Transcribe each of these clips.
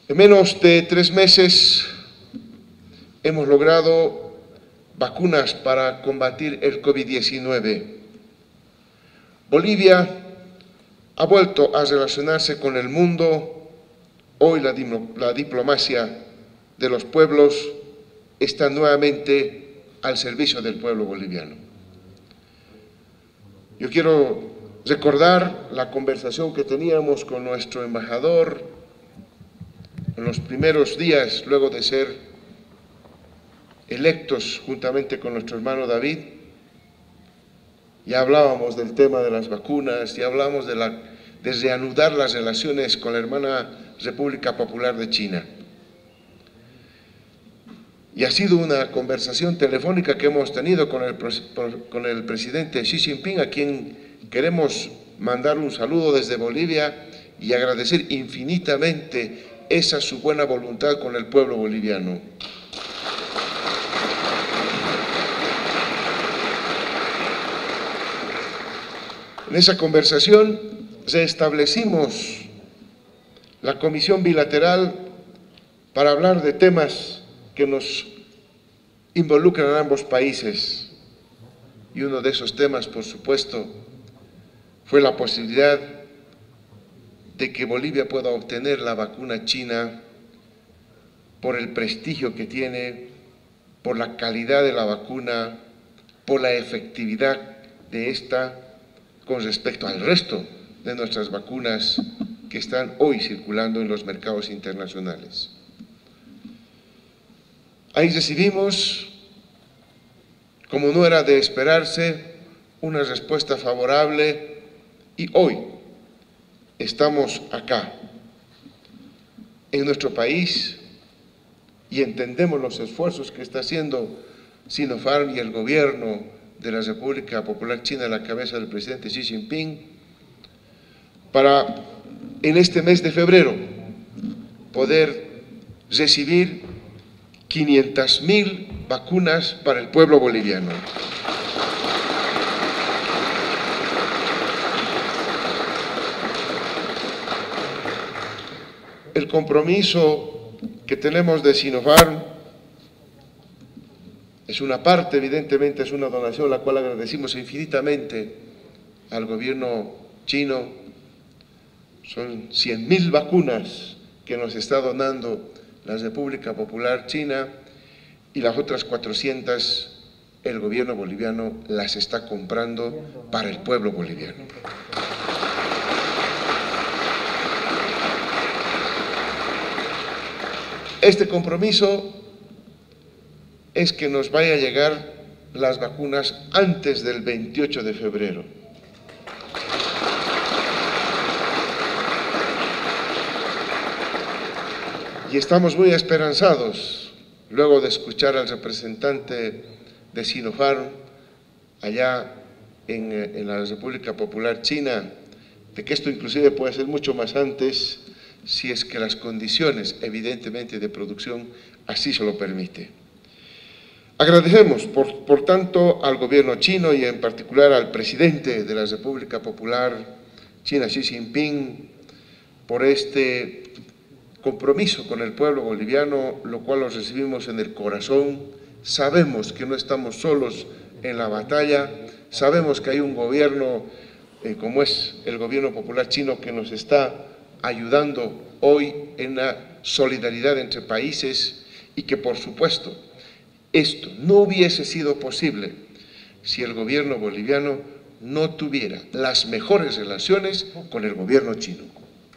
En menos de 3 meses hemos logrado vacunas para combatir el COVID-19. Bolivia ha vuelto a relacionarse con el mundo. Hoy la diplomacia de los pueblos está nuevamente al servicio del pueblo boliviano. Yo quiero recordar la conversación que teníamos con nuestro embajador en los primeros días, luego de ser electos juntamente con nuestro hermano David. Ya hablábamos del tema de las vacunas, ya hablábamos de reanudar las relaciones con la hermana República Popular de China. Y ha sido una conversación telefónica que hemos tenido con el presidente Xi Jinping, a quien queremos mandar un saludo desde Bolivia y agradecer infinitamente esa su buena voluntad con el pueblo boliviano. En esa conversación restablecimos la comisión bilateral para hablar de temas que nos involucran a ambos países. Y uno de esos temas, por supuesto, fue la posibilidad de que Bolivia pueda obtener la vacuna china por el prestigio que tiene, por la calidad de la vacuna, por la efectividad de esta con respecto al resto de nuestras vacunas que están hoy circulando en los mercados internacionales. Ahí recibimos, como no era de esperarse, una respuesta favorable y hoy estamos acá, en nuestro país, y entendemos los esfuerzos que está haciendo Sinopharm y el gobierno de la República Popular China a la cabeza del presidente Xi Jinping para, en este mes de febrero, poder recibir 500.000 vacunas para el pueblo boliviano. El compromiso que tenemos de Sinopharm es una parte, evidentemente es una donación, la cual agradecimos infinitamente al gobierno chino. Son 100.000 vacunas que nos está donando la República Popular China y las otras 400 el gobierno boliviano las está comprando para el pueblo boliviano. Este compromiso es que nos vaya a llegar las vacunas antes del 28 de febrero. Y estamos muy esperanzados, luego de escuchar al representante de Sinopharm allá en la República Popular China, de que esto inclusive puede ser mucho más antes, si es que las condiciones, evidentemente, de producción así se lo permite. Agradecemos, por tanto, al gobierno chino y en particular al presidente de la República Popular China, Xi Jinping, por este compromiso con el pueblo boliviano, lo cual lo recibimos en el corazón. Sabemos que no estamos solos en la batalla, sabemos que hay un gobierno, como es el gobierno popular chino, que nos está ayudando hoy en la solidaridad entre países y que, por supuesto, esto no hubiese sido posible si el gobierno boliviano no tuviera las mejores relaciones con el gobierno chino.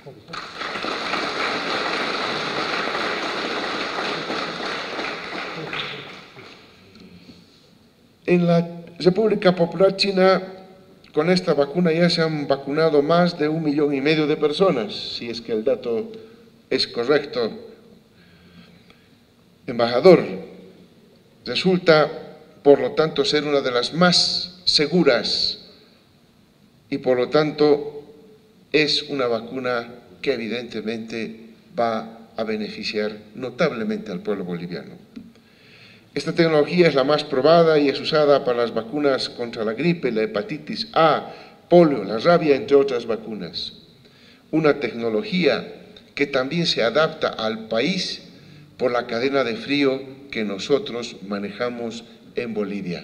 En la República Popular China, con esta vacuna ya se han vacunado más de 1,5 millones de personas, si es que el dato es correcto. Embajador, resulta, por lo tanto, ser una de las más seguras y, por lo tanto, es una vacuna que evidentemente va a beneficiar notablemente al pueblo boliviano. Esta tecnología es la más probada y es usada para las vacunas contra la gripe, la hepatitis A, polio, la rabia, entre otras vacunas. Una tecnología que también se adapta al país por la cadena de frío que nosotros manejamos en Bolivia.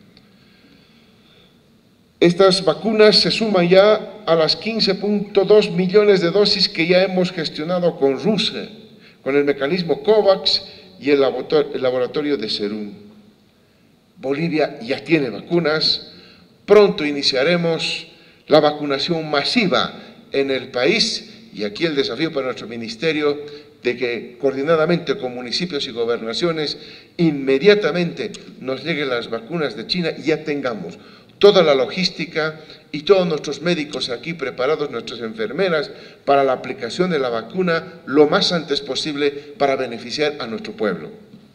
Estas vacunas se suman ya a las 15.2 millones de dosis que ya hemos gestionado con Rusia, con el mecanismo COVAX y el laboratorio de Serum. Bolivia ya tiene vacunas, pronto iniciaremos la vacunación masiva en el país y aquí el desafío para nuestro ministerio de que coordinadamente con municipios y gobernaciones inmediatamente nos lleguen las vacunas de China y ya tengamos toda la logística y todos nuestros médicos aquí preparados, nuestras enfermeras, para la aplicación de la vacuna lo más antes posible para beneficiar a nuestro pueblo.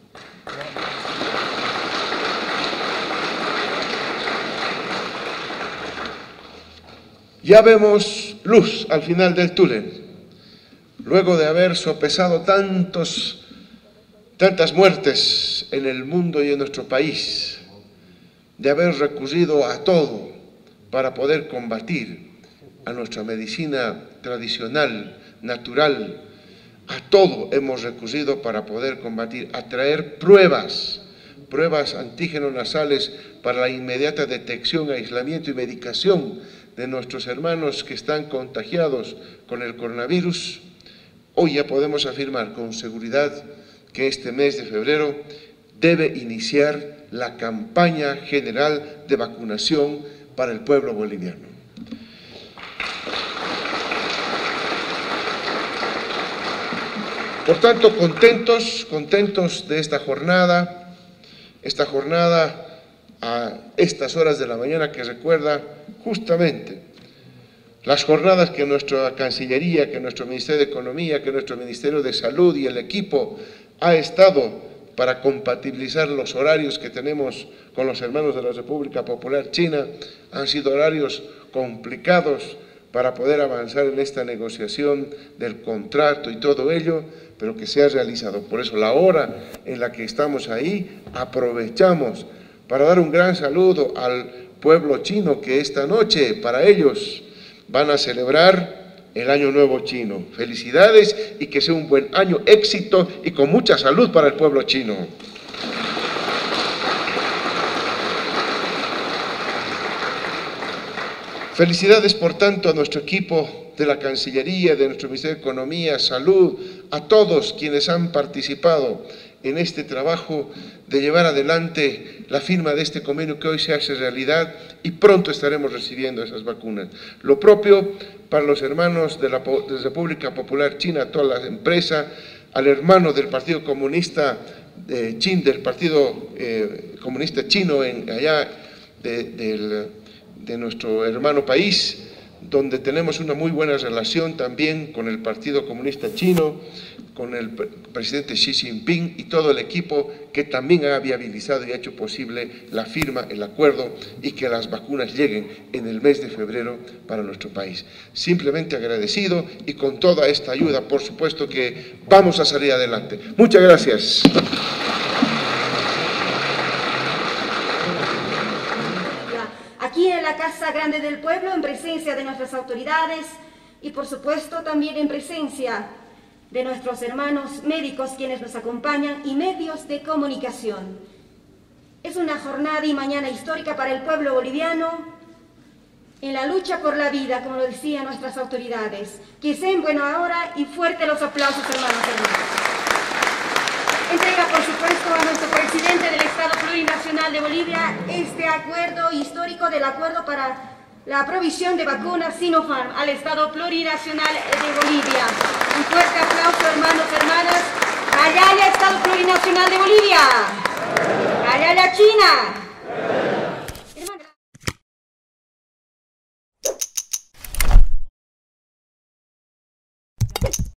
Ya vemos luz al final del túnel, luego de haber sopesado tantas muertes en el mundo y en nuestro país, de haber recurrido a todo para poder combatir a nuestra medicina tradicional, natural, a todo hemos recurrido para poder combatir, a traer pruebas antígenos nasales para la inmediata detección, aislamiento y medicación de nuestros hermanos que están contagiados con el coronavirus. Hoy ya podemos afirmar con seguridad que este mes de febrero debe iniciar la campaña general de vacunación para el pueblo boliviano. Por tanto, contentos de esta jornada a estas horas de la mañana que recuerda justamente las jornadas que nuestra Cancillería, que nuestro Ministerio de Economía, que nuestro Ministerio de Salud y el equipo ha estado para compatibilizar los horarios que tenemos con los hermanos de la República Popular China. Han sido horarios complicados para poder avanzar en esta negociación del contrato y todo ello, pero que se ha realizado. Por eso la hora en la que estamos ahí, aprovechamos para dar un gran saludo al pueblo chino que esta noche para ellos van a celebrar el Año Nuevo Chino. Felicidades y que sea un buen año, éxito y con mucha salud para el pueblo chino. Felicidades, por tanto, a nuestro equipo de la Cancillería, de nuestro Ministerio de Economía, Salud, a todos quienes han participado en este trabajo de llevar adelante la firma de este convenio que hoy se hace realidad y pronto estaremos recibiendo esas vacunas. Lo propio para los hermanos de la República Popular China, a toda la empresa, al hermano del Partido Comunista del Partido Comunista Chino allá de nuestro hermano país, donde tenemos una muy buena relación también con el Partido Comunista Chino, con el presidente Xi Jinping y todo el equipo que también ha viabilizado y ha hecho posible la firma, el acuerdo y que las vacunas lleguen en el mes de febrero para nuestro país. Simplemente agradecido y con toda esta ayuda, por supuesto que vamos a salir adelante. Muchas gracias. Aquí en la Casa Grande del Pueblo, en presencia de nuestras autoridades y por supuesto también en presencia de nuestros hermanos médicos quienes nos acompañan y medios de comunicación. Es una jornada y mañana histórica para el pueblo boliviano en la lucha por la vida, como lo decían nuestras autoridades. Que sean buena hora y fuertes los aplausos, hermanos. Entrega, por supuesto, a nuestro presidente del Estado Plurinacional de Bolivia este acuerdo histórico del acuerdo para la provisión de vacunas Sinopharm al Estado Plurinacional de Bolivia. Un fuerte aplauso, hermanos, hermanas. ¡Ayala, Estado Plurinacional de Bolivia! ¡Ayala, China!